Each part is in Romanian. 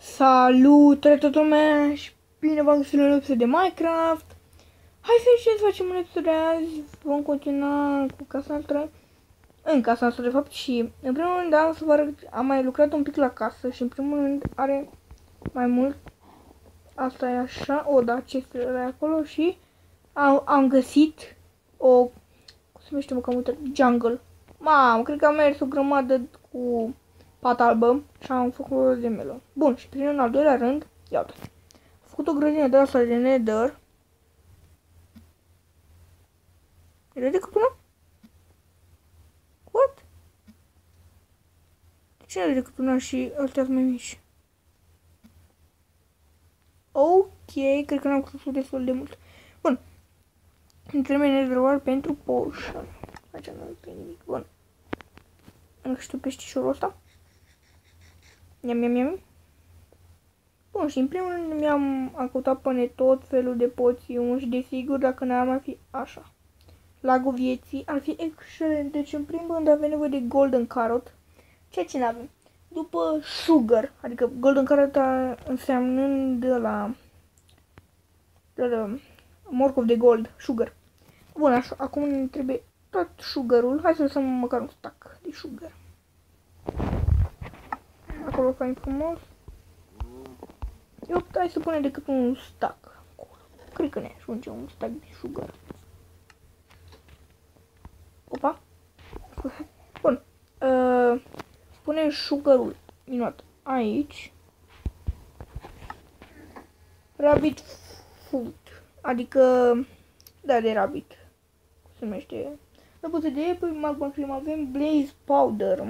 Salut, toată lumea și bine v-am găsit la un episod de Minecraft. Hai să facem un episod de azi. Vom continua cu casa noastră. În casa noastră, de fapt, și în primul rând am să vă arăt, am mai lucrat un pic la casă și în primul rând are mai mult. Asta e așa, o, da, ce era acolo și am găsit o, cum se numește, mă, cam uitat, jungle. Mamă, cred că am mers o grămadă cu pat albă și am făcut o de melon. Bun, și prin în al doilea rând, iată, am făcut o grădină de asta de nether. E decât una? What? De ce are decât una și ăstea sunt mai mici? Ok, cred că n-am crescut destul de mult. Bun. Îmi trebuie nether pentru potion. Aici nu e nimic. Bun. Încă știu peștișorul ăsta. Miam. Bun, și în primul rând am căutat pe net tot felul de poțiuni și desigur dacă n-ar mai fi așa. Lagul vieții ar fi excelent. Deci în primul rând avem nevoie de golden carrot. Ceea ce n-avem. După sugar, adică golden carrot înseamnând de la morcov de gold, sugar. Bun, așa, acum ne trebuie tot sugarul. Hai să lăsăm măcar un stack de sugar. Acolo fain frumos. Eu hai să punem decât un stack acolo. Cred că ne ajunge un stack de sugar. Opa. Bun. Punem sugarul minut aici. Rabbit food. Adică, da, de rabbit. Cum se numește? Răpusă de apple, magma cream, avem blaze powder.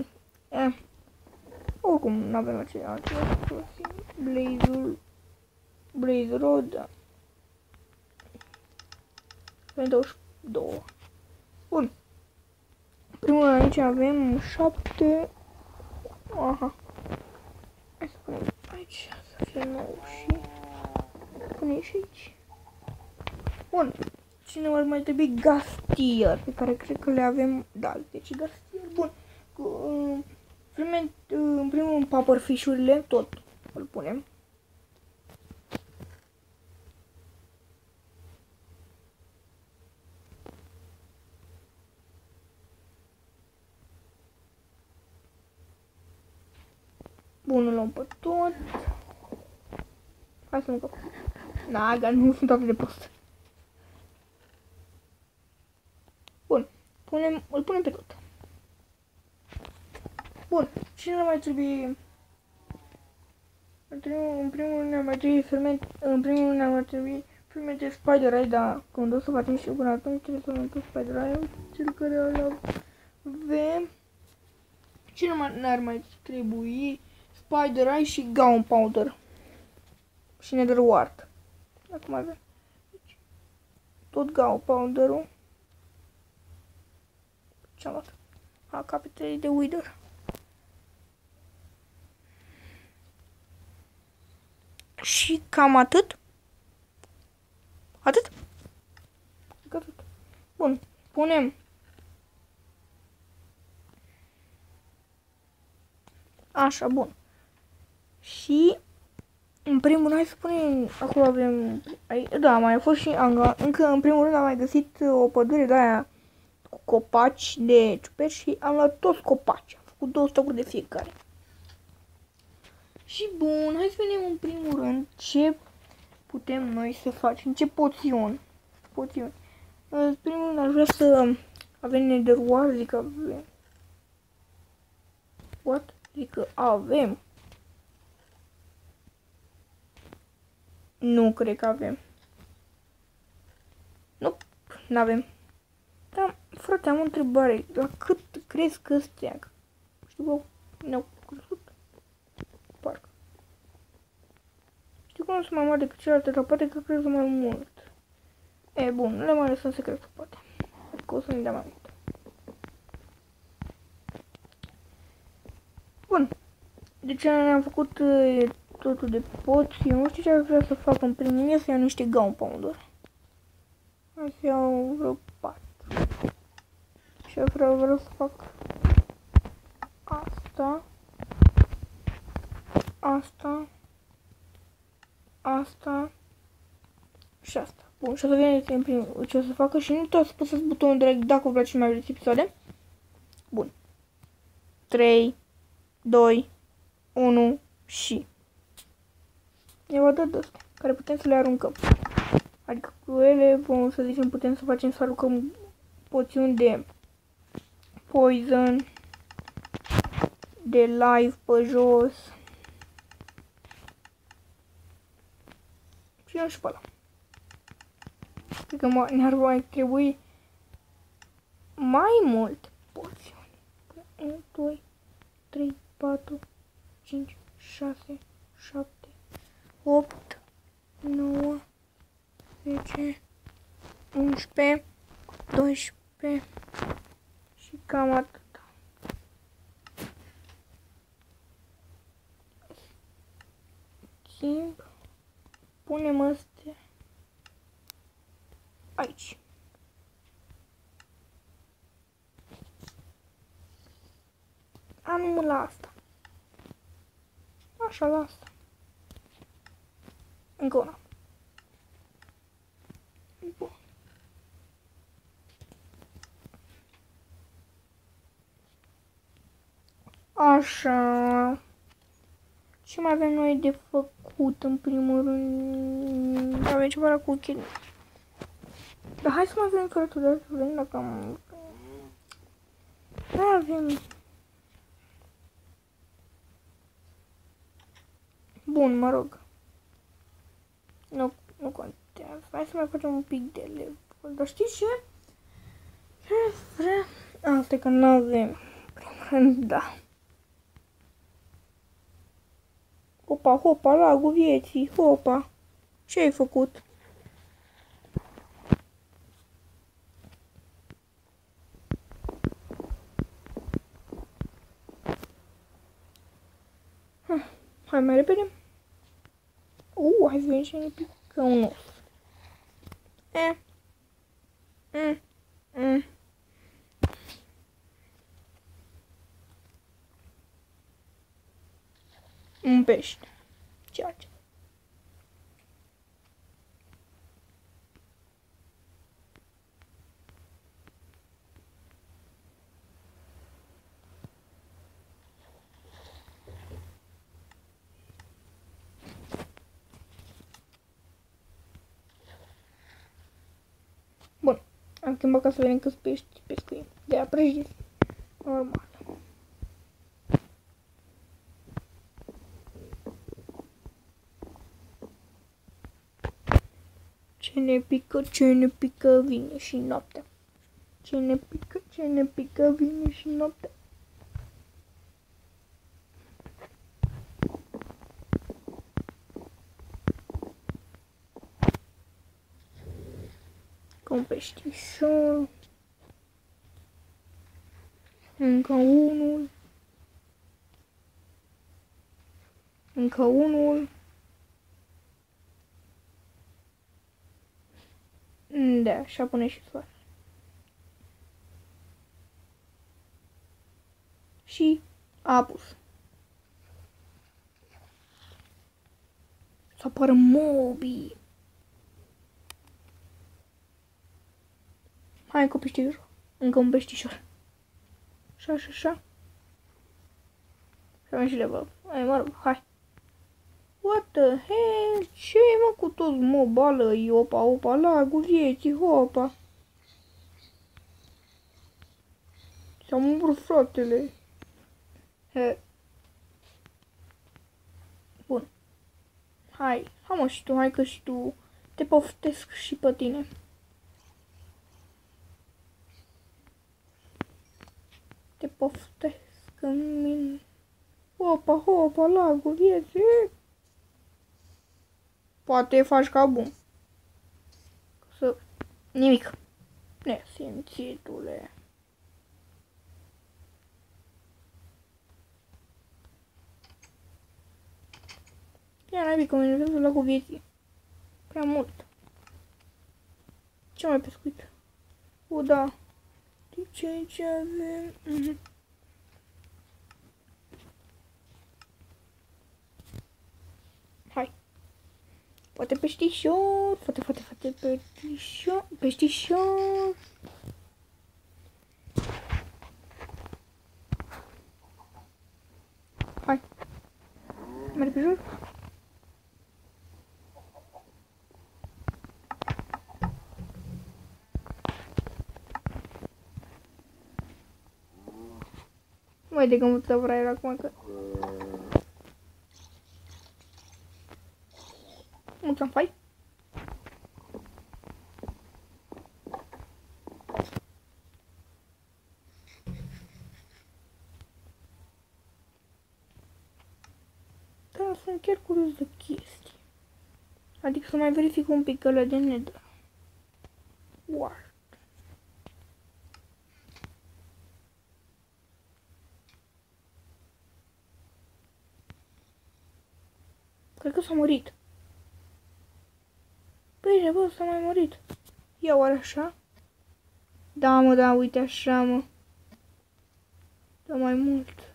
Oricum, nu avem același. Blaze rod. 22. Bun. Primul aici avem 7. Aha. Hai să punem aici să fie 9 și punem și aici. Bun. Cine ar mai trebui gastier, pe care cred că le avem. Da, deci gastier. Bun. În primul rând pufferfish-urile, tot îl punem. Bun, îl luăm pe tot. Hai să nu încap. Naga, nu sunt atât de prost. Bun, îl punem pe tot. Bun, cine mai trebuie? În primul rând ne mai trebuie ferment. În primul rând ne mai trebuie ferment de spider eye, dar când o să facem și până atunci trebuie să luăm tot spider eye, cel care îl avem. Cine n-ar mai trebui? Spider eye și gunpowder. Și nether wart. Acum avem tot gunpowder-ul. Ce-am luat? Capitele de wither. Și cam atât. Atât? Bun. Punem așa, bun. Și în primul rând, hai să punem, acolo avem, da, mai a fost și încă în primul rând am mai găsit o pădure de aia cu copaci de ciuperci și am luat toți copaci, am făcut 2 stocuri de fiecare. Și bun, hai să vedem în primul rând ce putem noi să facem, ce poțiuni. În primul rând aș vrea să avem nether wart, adică avem. What? Adică avem. Nu cred că avem. Nu, n-avem. Dar, frate, am o întrebare. La cât crezi că steag? Știu că ne-au crescut? Parcă. Știu că nu sunt mai mari decât celelalte, dar poate că cresc mai mult. E, bun, nu le mai lăsăm secretul, poate. Adică o să ne dea mai mult. Bun. Deci ne-am făcut totul de poții. Nu știu ce ar vrea să fac în primul rând, să iau niște gunpowder. Hai să iau vreo 4. Și vreau să fac asta. asta și asta. Bun, și o să vedeți în primul ce o să facă și nu uitați să apăsați butonul de like dacă vreți și mai vreți episoade. Bun. 3, 2, 1 și... Ne va da de astea, care putem să le aruncăm. Adică cu ele, vom să zicem, putem să facem să aruncăm poțiuni de poison, de life pe jos. Și nu și pe ăla. Cred că ne-ar mai trebui mai mult poțiuni. 1, 2, 3, 4, 5, 6, 7, 8, 9, 10, 11, 12 și cam atât. Timp. Punem astea aici. Am la asta. Așa, la asta. Încă una. Bun. Așa. Ce mai avem noi de făcut în primul rând? Avem ceva la cookie. Dar hai să mai avem fărături, să vedem dacă am... Da, avem... Bun, mă rog. Nu contează. Hai să mai facem un pic de level. Dar știi ce? Ce vrea? Asta e că nu avem. Da. Hopa, hopa, lagul vieții, hopa. Ce ai făcut? Hai mai repede. Hai să vedem ce ne pică un os. Un pește. Ceea ce. Bun. Am chembat ca să vedem câți pești pescuim. De-aia prăjiți. Normal. Ce ne pică, vine și noaptea. Ce ne pică, vine și noaptea. Ca un peștișor. Încă unul. Încă unul. Da, așa pune și soare. Și a apus. Să apară mobii. Hai încă un peștișor. Încă un peștișor. Așa, așa, așa. Și avem și level. Hai, mă rog, hai. What the hell? Ce mă cu toți mobală? Opa, opa, lagul vieții, hopa. S-a murit fratele. He. Bun. Hai mă și tu, hai că și tu te poftesc și pe tine. Te poftesc în mine. Hopa, hopa, lagul vieții. Poate faci ca bun. Să... Nimic. Nesimțitule. Ia n-ai că mă enervează lagul vieții. Prea mult. Ce mai pescuit? Da. De ce avem? Hai. Foarte peștișor, foarte peștișor. Hai. Merg pe jur. Mai de gândul să vrei acum că... Mulțumim, fai. Da, sunt chiar curios de chestii. Adică să mai verific un pic ăla de nether. Wow. Cred că s-a murit. Bine, bă, s-a mai murit. Ia oare așa? Da, mă, da, uite așa, mă. Da, mai mult.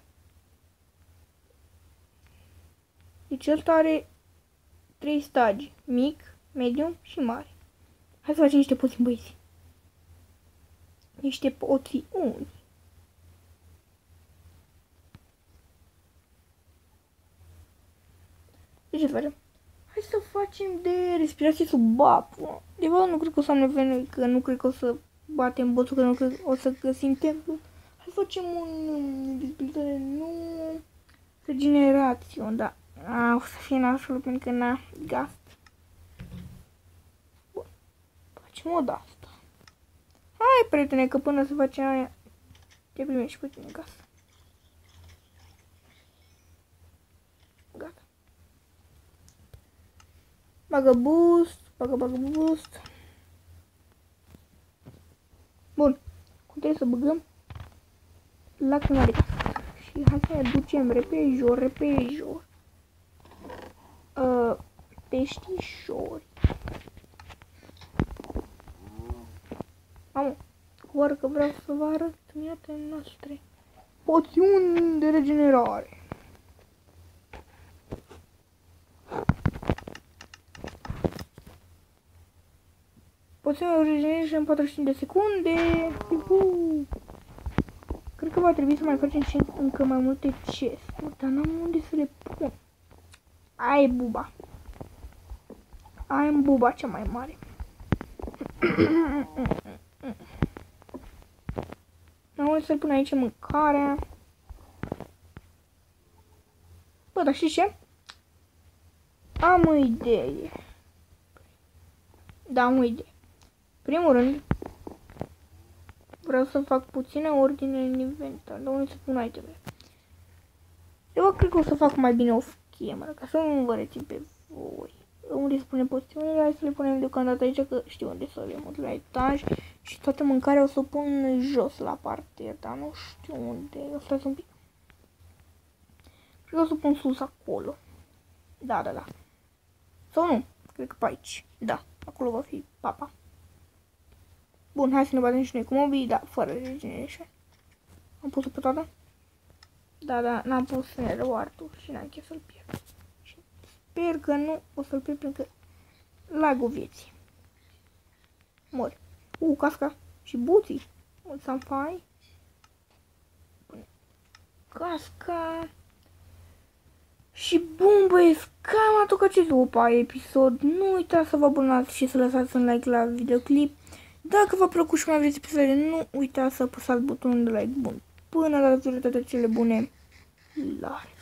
Deci ăsta are 3 stagii. Mic, medium și mare. Hai să facem niște poții, băieți. Niște poțiuni. De ce facem? Hai să facem de respirație sub apă. De fapt, nu cred că o să am nevoie, că nu cred că o să batem botul, că nu cred că o să găsim templu. Hai să facem un dezbilitare, nu regenerație, da. O să fie nașul pentru că n-a gaz. Bun. Facem o de-asta. Hai, prietene, că până să facem aia, te primești pe tine gaz. Gata. Bagă boost, bagă boost. Bun. Cum trebuie să băgăm lacrima de casă. Și hai să ne ducem repejor. Peștișori. Mamă, oară că vreau să vă arăt iată noastre poțiuni de regenerare. Poțiunea de regenerare în 45 de secunde. Cred că va trebui să mai facem și încă mai multe chesturi, dar n-am unde să le pun. Aia e buba. Aia e buba cea mai mare. N-am unde să-l pun aici mâncarea. Bă, dar știi ce? Am o idee. Da, am o idee. Primul rând, vreau să fac puțină ordine în inventar. De unde să pun itemele? Eu cred că o să fac mai bine off-camera, ca să nu vă rețin pe voi. Unde să punem poțiunile? Hai să le punem deocamdată aici, că știu unde să le mut, la etaj. Și toată mâncarea o să o pun jos la parter, dar nu știu unde. O să las un pic. Cred că o să o pun sus acolo. Da. Sau nu? Cred că pe aici. Da, acolo va fi papa. Bun, hai să ne batem și noi cu mobii, dar fără regeneration. Am pus-o pe toată? Da, n-am pus reward-ul și n-am chef să-l pierd. Și sper că nu o să-l pierd pentru că lag-ul vieții. Mori. Casca și buții. Mulțam fai. Casca. Și bun, băieți, cam atât acest episod. Nu uitați să vă abonați și să lăsați un like la videoclip. Dacă v-a plăcut și mai vreți episoade, nu uitați să apăsați butonul de like bun. Până la toate cele bune, la